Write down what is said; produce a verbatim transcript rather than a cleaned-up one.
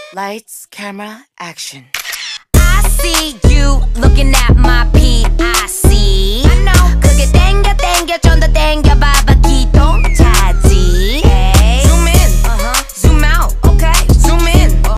Lights, camera, action. I see you looking at my